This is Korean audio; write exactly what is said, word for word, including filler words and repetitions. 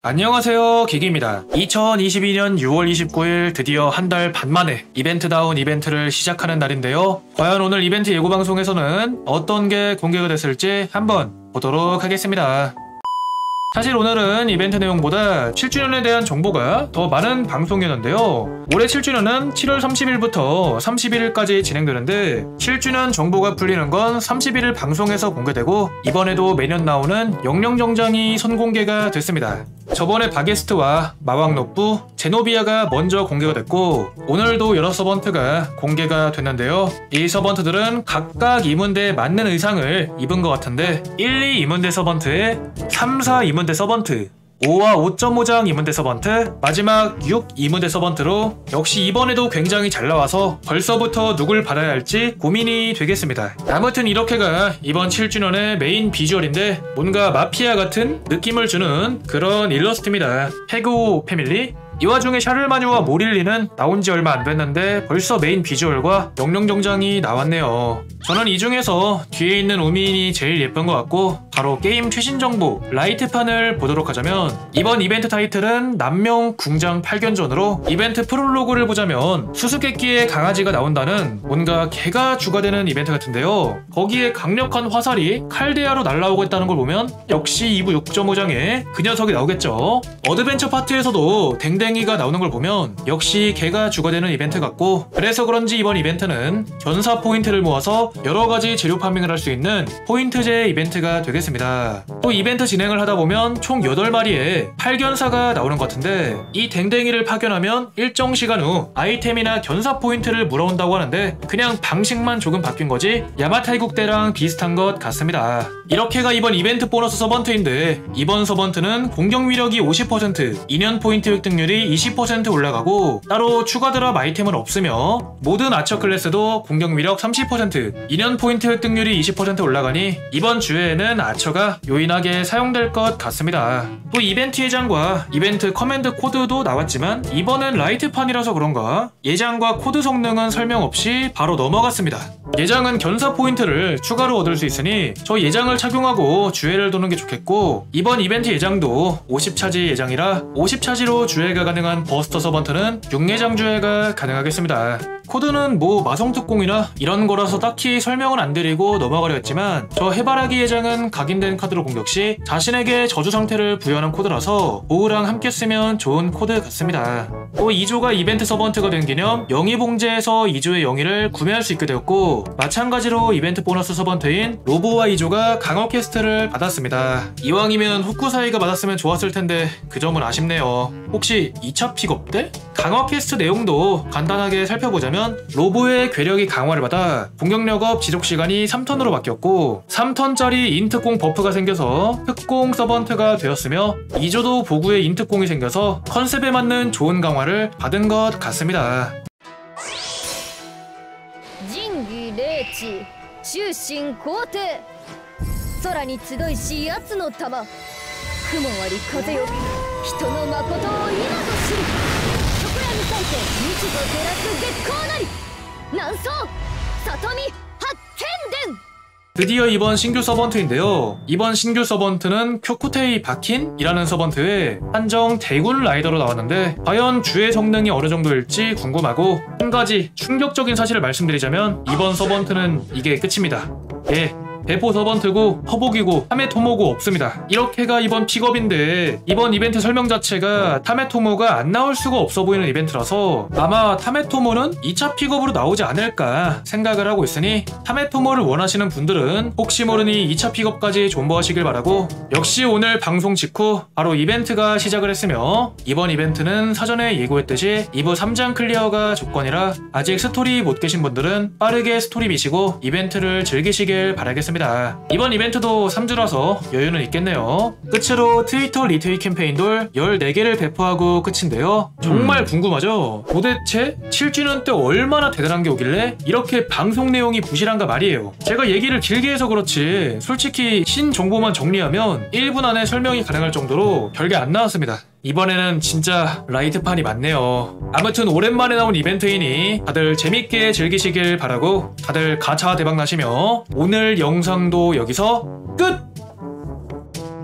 안녕하세요, 기기입니다. 이천이십이년 유월 이십구일 드디어 한 달 반 만에 이벤트다운 이벤트를 시작하는 날인데요. 과연 오늘 이벤트 예고 방송에서는 어떤 게 공개가 됐을지 한번 보도록 하겠습니다. 사실 오늘은 이벤트 내용보다 칠 주년에 대한 정보가 더 많은 방송이었는데요. 올해 칠 주년은 칠월 삼십일부터 삼십일일까지 진행되는데 칠 주년 정보가 풀리는 건 삼십일일 방송에서 공개되고 이번에도 매년 나오는 영령정장이 선공개가 됐습니다. 저번에 바게스트와 마왕노프, 제노비아가 먼저 공개가 됐고 오늘도 여러 서번트가 공개가 됐는데요. 이 서번트들은 각각 이문대에 맞는 의상을 입은 것 같은데 일, 이 이문대 서번트에 삼, 사 이문대 서번트, 오와 오 점 오장 이문대 서번트, 마지막 육 이문대 서번트로 역시 이번에도 굉장히 잘 나와서 벌써부터 누굴 받아야 할지 고민이 되겠습니다. 아무튼 이렇게가 이번 칠 주년의 메인 비주얼인데 뭔가 마피아 같은 느낌을 주는 그런 일러스트입니다. 페그 패밀리? 이 와중에 샤를마뉴와 모릴리는 나온지 얼마 안 됐는데 벌써 메인 비주얼과 영령정장이 나왔네요. 저는 이 중에서 뒤에 있는 우민이 제일 예쁜 것 같고 바로 게임 최신 정보 라이트판을 보도록 하자면 이번 이벤트 타이틀은 남명 궁장 팔견전으로 이벤트 프롤로그를 보자면 수수께끼의 강아지가 나온다는 뭔가 개가 주가 되는 이벤트 같은데요. 거기에 강력한 화살이 칼데아로 날라오고 있다는 걸 보면 역시 이 부 육 점 오장에 그 녀석이 나오겠죠. 어드벤처 파트에서도 댕댕이가 나오는 걸 보면 역시 개가 주가 되는 이벤트 같고 그래서 그런지 이번 이벤트는 견사 포인트를 모아서 여러가지 재료 파밍을 할 수 있는 포인트제 이벤트가 되겠습니다. 또 이벤트 진행을 하다 보면 총 여덟 마리의 팔견사가 나오는 것 같은데 이 댕댕이를 파견하면 일정 시간 후 아이템이나 견사 포인트를 물어온다고 하는데 그냥 방식만 조금 바뀐 거지 야마타이국 때랑 비슷한 것 같습니다. 이렇게가 이번 이벤트 보너스 서번트인데 이번 서번트는 공격 위력이 오십 퍼센트, 인연 포인트 획득률이 이십 퍼센트 올라가고 따로 추가 드랍 아이템은 없으며 모든 아처 클래스도 공격 위력 삼십 퍼센트, 인연 포인트 획득률이 이십 퍼센트 올라가니 이번 주에는 아처가 요인하게 사용될 것 같습니다. 또 이벤트 예장과 이벤트 커맨드 코드도 나왔지만 이번엔 라이트판이라서 그런가 예장과 코드 성능은 설명 없이 바로 넘어갔습니다. 예장은 견사 포인트를 추가로 얻을 수 있으니 저 예장을 착용하고 주회를 도는 게 좋겠고 이번 이벤트 예장도 오십 차지 예장이라 오십 차지로 주회가 가능한 버스터 서번트는 육 예장 주회가 가능하겠습니다. 코드는 뭐 마성특공이나 이런 거라서 딱히 설명은 안 드리고 넘어가려 했지만 저 해바라기 예장은 각인된 카드로 공격 시 자신에게 저주 상태를 부여하는 코드라서 보우랑 함께 쓰면 좋은 코드 같습니다. 또 이 조가 이벤트 서번트가 된 기념 영희봉제에서 이 조의 영희를 구매할 수 있게 되었고 마찬가지로 이벤트 보너스 서번트인 로보와 이 조가 강화 퀘스트를 받았습니다. 이왕이면 후쿠사이가 받았으면 좋았을 텐데 그 점은 아쉽네요. 혹시 이 차 픽업 때? 강화 퀘스트 내용도 간단하게 살펴보자면 로보의 괴력이 강화를 받아 공격력 업 지속시간이 삼 턴으로 바뀌었고 삼 턴짜리 인트공 버프가 생겨서 특공 서번트가 되었으며 이 조도 보구에 인트공이 생겨서 컨셉에 맞는 좋은 강화를 받은 것 같습니다. 終身皇帝空に集いし奴の玉雲あり風よ人の誠を今と知りそこらに咲いて日と照らす月光なり南宋里見八犬伝 드디어 이번 신규 서번트인데요. 이번 신규 서번트는 쿄쿠테이 바킨이라는 서번트에 한정 대군 라이더로 나왔는데 과연 주의 성능이 어느 정도일지 궁금하고 한 가지 충격적인 사실을 말씀드리자면 이번 서번트는 이게 끝입니다. 예. 대포 서번트고 허복이고 타메토모고 없습니다. 이렇게가 이번 픽업인데 이번 이벤트 설명 자체가 타메토모가 안 나올 수가 없어 보이는 이벤트라서 아마 타메토모는 이 차 픽업으로 나오지 않을까 생각을 하고 있으니 타메토모를 원하시는 분들은 혹시 모르니 이 차 픽업까지 존버하시길 바라고 역시 오늘 방송 직후 바로 이벤트가 시작을 했으며 이번 이벤트는 사전에 예고했듯이 이 부 삼 장 클리어가 조건이라 아직 스토리 못 계신 분들은 빠르게 스토리 미시고 이벤트를 즐기시길 바라겠습니다. 이번 이벤트도 삼 주라서 여유는 있겠네요. 끝으로 트위터 리트윗 캠페인돌 열네 개를 배포하고 끝인데요. 정말 음. 궁금하죠? 도대체 칠 주년 때 얼마나 대단한 게 오길래 이렇게 방송 내용이 부실한가 말이에요. 제가 얘기를 길게 해서 그렇지 솔직히 신정보만 정리하면 일 분 안에 설명이 가능할 정도로 별게 안 나왔습니다. 이번에는 진짜 라이트판이 많네요. 아무튼 오랜만에 나온 이벤트이니 다들 재밌게 즐기시길 바라고 다들 가차 대박 나시며 오늘 영상도 여기서 끝!